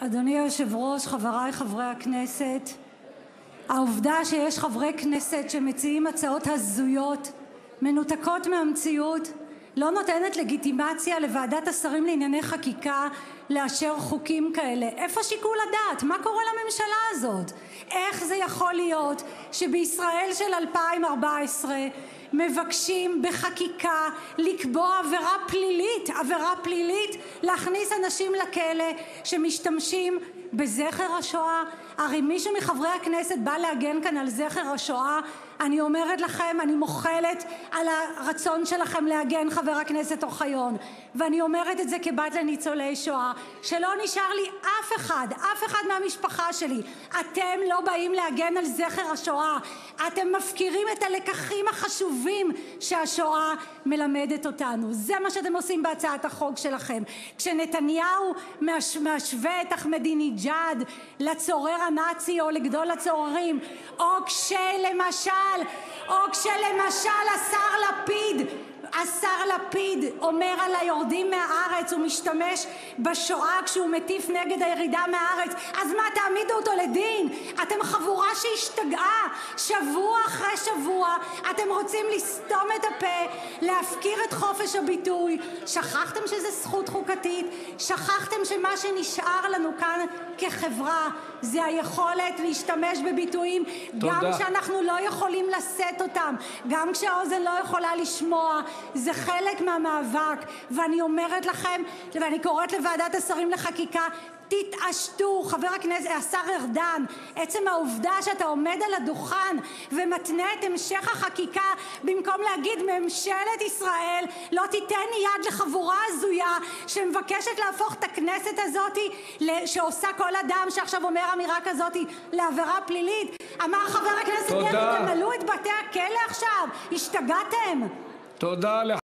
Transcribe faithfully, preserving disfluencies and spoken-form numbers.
אדוני היושב-ראש, חברי חברי הכנסת, העובדה שיש חברי כנסת שמציעים הצעות הזויות, מנותקות מהמציאות, לא נותנת לגיטימציה לוועדת השרים לענייני חקיקה לאשר חוקים כאלה. איפה שיקול הדעת? מה קורה לממשלה הזאת? איך זה יכול להיות שבישראל של אלפיים וארבע עשרה מבקשים בחקיקה לקבוע עבירה פלילית, עבירה פלילית להכניס אנשים לכלא שמשתמשים בזכר השואה? הרי מישהו מחברי הכנסת בא להגן כאן על זכר השואה? אני אומרת לכם, אני מוחלת על הרצון שלכם להגן, חבר הכנסת אוחיון, ואני אומרת את זה כבת לניצולי שואה, שלא נשאר לי אף אחד, אף אחד מהמשפחה שלי. אתם לא באים להגן על זכר השואה, אתם מפקירים את הלקחים החשובים שהשואה מלמדת אותנו. זה מה שאתם עושים בהצעת החוק שלכם. כשנתניהו משווה את אחמדינג'אד לצורר הנאצי או לגדול הצוררים, או כשלמשל או כשלמשל השר לפיד השר לפיד אומר על היורדים מהארץ, הוא משתמש בשואה כשהוא מטיף נגד הירידה מהארץ, אז מה, תעמידו אותו לדין? אתם חבורה שהשתגעה. שבוע אחרי שבוע אתם רוצים לסתום את הפה, להפקיר את חופש הביטוי. שכחתם שזה זכות חוקתית? שכחתם שמה שנשאר לנו כאן כחברה זה היכולת להשתמש בביטויים גם כשאנחנו לא יכולים לשאת אותם, גם כשהאוזן לא יכולה לשמוע. זה חלק מהמאבק, ואני אומרת לכם, ואני קוראת לוועדת השרים לחקיקה, תתעשתו. חבר הכנסת השר ארדן, עצם העובדה שאתה עומד על הדוכן ומתנה את המשך החקיקה במקום להגיד ממשלת ישראל לא תיתן יד לחבורה הזויה שמבקשת להפוך את הכנסת הזאת שעושה כל אדם שעכשיו אומר אמירה כזאת לעבירה פלילית. אמר חבר הכנסת דרעי, תמלאו את בתי הכלא עכשיו. השתגעתם? תודה.